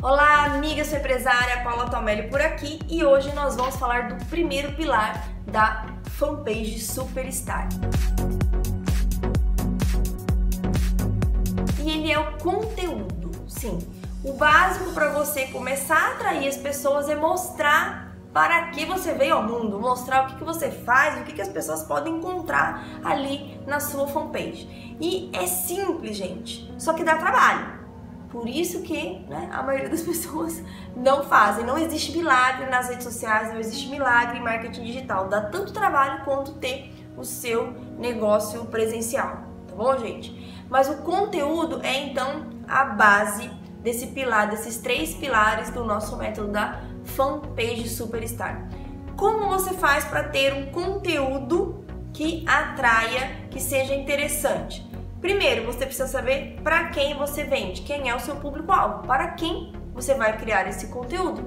Olá, amiga, sou empresária, Paula Tomelli por aqui e hoje nós vamos falar do primeiro pilar da fanpage Superstar. E ele é o conteúdo. Sim, o básico para você começar a atrair as pessoas é mostrar para que você veio ao mundo, mostrar o que você faz, o que as pessoas podem encontrar ali na sua fanpage. E é simples, gente, só que dá trabalho. Por isso que a maioria das pessoas não fazem. Não existe milagre nas redes sociais, não existe milagre em marketing digital. Dá tanto trabalho quanto ter o seu negócio presencial, tá bom, gente? Mas o conteúdo é então a base desse pilar, desses 3 pilares do nosso método da fanpage Superstar. Como você faz para ter um conteúdo que atraia, que seja interessante? Primeiro, você precisa saber para quem você vende, quem é o seu público-alvo, para quem você vai criar esse conteúdo.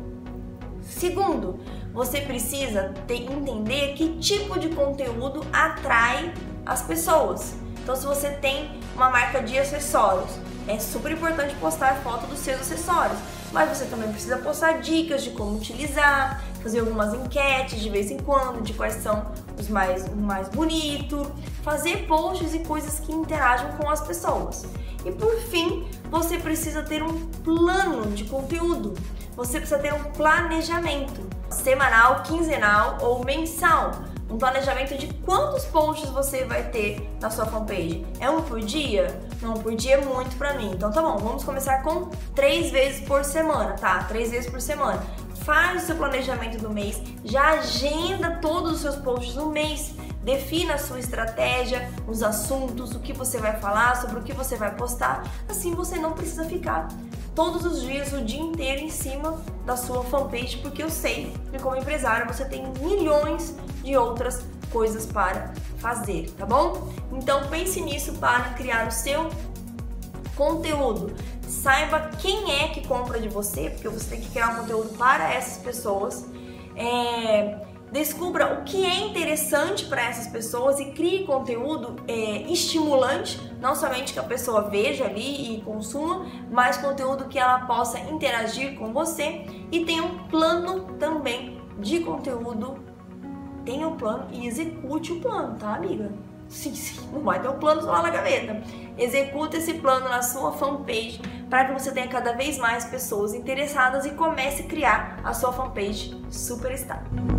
Segundo, você precisa entender que tipo de conteúdo atrai as pessoas. Então, se você tem uma marca de acessórios, é super importante postar foto dos seus acessórios, mas você também precisa postar dicas de como utilizar, fazer algumas enquetes de vez em quando, de quais são os mais bonitos, fazer posts e coisas que interajam com as pessoas. E por fim, você precisa ter um plano de conteúdo, você precisa ter um planejamento semanal, quinzenal ou mensal. Um planejamento de quantos posts você vai ter na sua fanpage. É um por dia? Não, por dia é muito pra mim. Então tá bom, vamos começar com 3 vezes por semana, tá? 3 vezes por semana. Faz o seu planejamento do mês, já agenda todos os seus posts no mês. Defina a sua estratégia, os assuntos, o que você vai falar, sobre o que você vai postar. Assim você não precisa ficar todos os dias, o dia inteiro em cima da sua fanpage, porque eu sei que como empresária você tem milhões de outras coisas para fazer, tá bom? Então pense nisso para criar o seu conteúdo. Saiba quem é que compra de você, porque você tem que criar um conteúdo para essas pessoas. Descubra o que é interessante para essas pessoas e crie conteúdo estimulante, não somente que a pessoa veja ali e consuma, mas conteúdo que ela possa interagir com você e tenha um plano também de conteúdo. Tenha um plano e execute o plano, tá, amiga? Sim, não vai ter um plano só lá na gaveta. Executa esse plano na sua fanpage para que você tenha cada vez mais pessoas interessadas e comece a criar a sua fanpage Superstar.